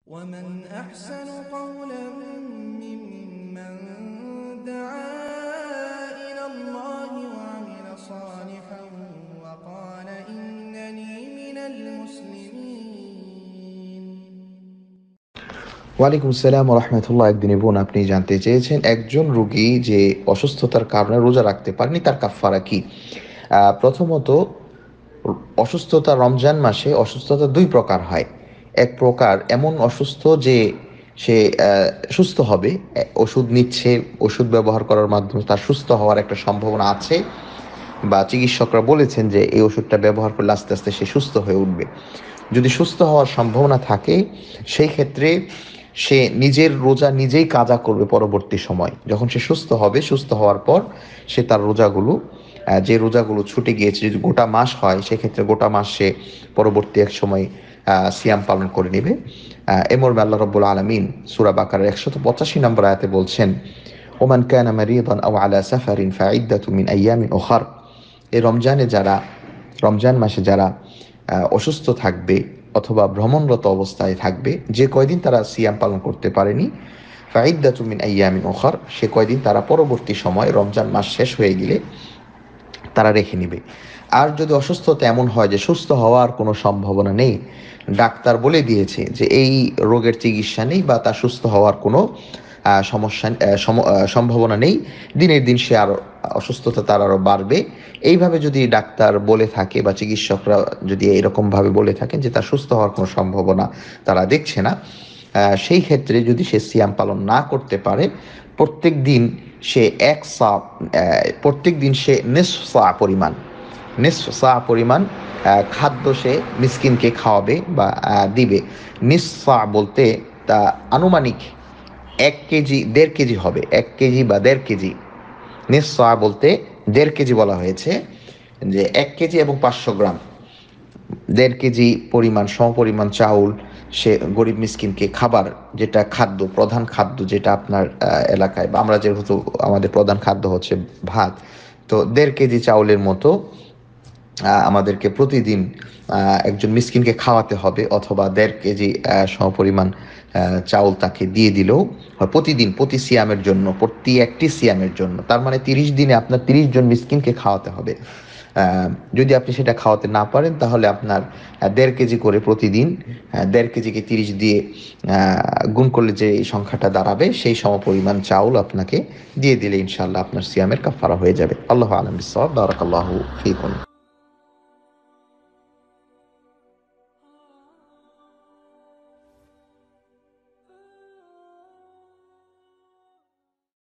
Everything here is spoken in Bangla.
ومن أحسن قولا ممن دعا إلى الله وعمل صالحا وقال إنني من المسلمين। ওয়ালাইকুম আসসালাম রহমতুল্লাহ। একদিন বোন, আপনি জানতে চেয়েছেন একজন রোগী যে অসুস্থতার কারণে রোজা রাখতে পারেনি, তার কাফফারা কি? প্রথমত, অসুস্থতা রমজান মাসে অসুস্থতা দুই প্রকার হয়। এক প্রকার এমন অসুস্থ যে সে সুস্থ হবে, ওষুধ নিচ্ছে, ওষুধ ব্যবহার করার মাধ্যমে তার সুস্থ হওয়ার একটা সম্ভাবনা আছে, বা চিকিৎসকরা বলেছেন যে এই ওষুধটা ব্যবহার করলে আস্তে আস্তে সে সুস্থ হয়ে উঠবে। যদি সুস্থ হওয়ার সম্ভাবনা থাকে, সেই ক্ষেত্রে সে নিজের রোজা নিজেই কাজা করবে পরবর্তী সময়। যখন সে সুস্থ হবে, সুস্থ হওয়ার পর সে তার রোজাগুলো, যে রোজাগুলো ছুটে গিয়েছে, যদি গোটা মাস হয় সেক্ষেত্রে গোটা মাস সে পরবর্তী এক সময় সিয়াম পালন করে নেবে। মর্মে আল্লাহ রাব্বুল আলামিন সূরা বাকারার 185 নম্বর আয়াতে বলছেন, ওমান কানা মারিদান আও আলা সাফারিন ফাইদ্দাতুম মিন আইয়ামিন উখার। এই রমজান মাসে যারা অসুস্থ থাকবে অথবা ভ্রমণরত অবস্থায় থাকবে, যে কয়দিন তারা সিয়াম পালন করতে পারেনি, ফাইদ্দাতুম মিন আইয়ামিন উখার, সে কয়দিন তারা পরবর্তী সময় রমজান মাস শেষ হয়ে গেলে তারা রেখে নেবে। আর যদি অসুস্থতা এমন হয় যে সুস্থ হওয়ার কোনো সম্ভাবনা নেই, ডাক্তার বলে দিয়েছে যে এই রোগের চিকিৎসা নেই বা তার সুস্থ হওয়ার কোনো সম্ভাবনা নেই, দিনের দিন সে আরও অসুস্থতা তার আরও বাড়বে, এইভাবে যদি ডাক্তার বলে থাকে বা চিকিৎসকরা যদি এরকমভাবে বলে থাকেন যে তার সুস্থ হওয়ার কোনো সম্ভাবনা তারা দেখছে না, সেই ক্ষেত্রে যদি সে সিয়াম পালন না করতে পারে, প্রত্যেক দিন সে নিসফ সা পরিমাণ খাদ্য সে মিসকিনকে খাওয়াবে বা দিবে। নিসফা বলতে তা আনুমানিক 1 কেজি 1.5 কেজি হবে, 1 কেজি বা 1.5 কেজি। নিসফা বলতে 1.5 কেজি বলা হয়েছে, যে 1 কেজি এবং 500 গ্রাম, 1.5 কেজি পরিমাণ সমপরিমাণ চাউল সে গরিব মিসকিনকে খাবার, যেটা খাদ্য, প্রধান খাদ্য যেটা আপনার এলাকায় বা আমরা যেহেতু আমাদের প্রধান খাদ্য হচ্ছে ভাত, তো 1.5 কেজি চাউলের মতো আমাদেরকে প্রতিদিন একজন মিসকিনকে খাওয়াতে হবে, অথবা 1.5 কেজি সমপরিমাণ চাউল তাকে দিয়ে দিলেও প্রতিদিন, প্রতি সিয়ামের জন্য, প্রতি একটি সিয়ামের জন্য, তার মানে 30 দিনে আপনার 30 জন মিসকিনকে খাওয়াতে হবে। যদি আপনি সেটা খাওয়াতে না পারেন, তাহলে আপনার 1.5 কেজি করে প্রতিদিন, 1.5 কেজিকে 30 দিয়ে গুণ করলে যে সংখ্যাটা দাঁড়াবে, সেই সমপরিমাণ চাউল আপনাকে দিয়ে দিলে ইনশাআল্লাহ আপনার সিয়ামের কাফারা হয়ে যাবে। আল্লাহু আ'লাম বিস-সাওয়াব। বারাকাল্লাহু ফীকুম।